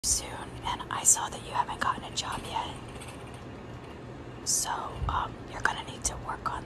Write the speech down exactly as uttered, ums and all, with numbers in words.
soon, and I saw that you haven't gotten a job yet. So, um, you're gonna need to work on